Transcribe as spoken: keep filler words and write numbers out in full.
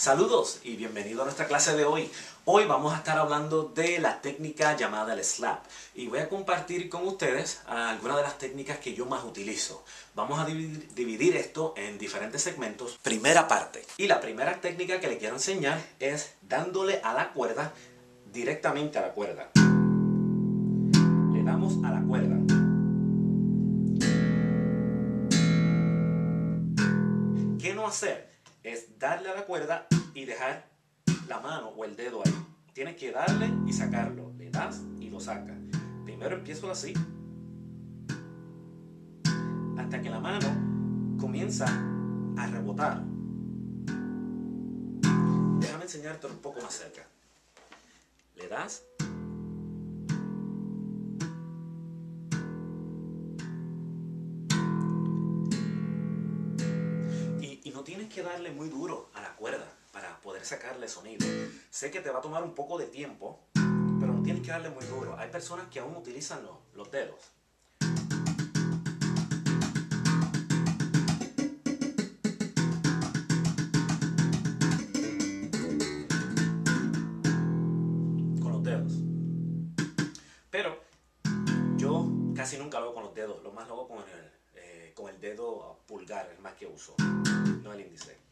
Saludos y bienvenido a nuestra clase de hoy. Hoy vamos a estar hablando de la técnica llamada el slap y voy a compartir con ustedes algunas de las técnicas que yo más utilizo. Vamos a dividir, dividir esto en diferentes segmentos. Primera parte. Y la primera técnica que le quiero enseñar es dándole a la cuerda, directamente a la cuerda. Le damos a la cuerda. ¿Qué no hacer? Es darle a la cuerda y dejar la mano o el dedo ahí. Tienes que darle y sacarlo. Le das y lo sacas. Primero empiezo así, hasta que la mano comienza a rebotar. Déjame enseñarte un poco más cerca. Le das. Y no tienes que darle muy duro a la cuerda para poder sacarle sonido. Sé que te va a tomar un poco de tiempo, pero no tienes que darle muy duro. Hay personas que aún utilizan los, los dedos. Con los dedos. Pero yo casi nunca lo hago con los dedos. Lo más lo hago con el, eh, con el dedo pulgar, el más que uso, no el índice.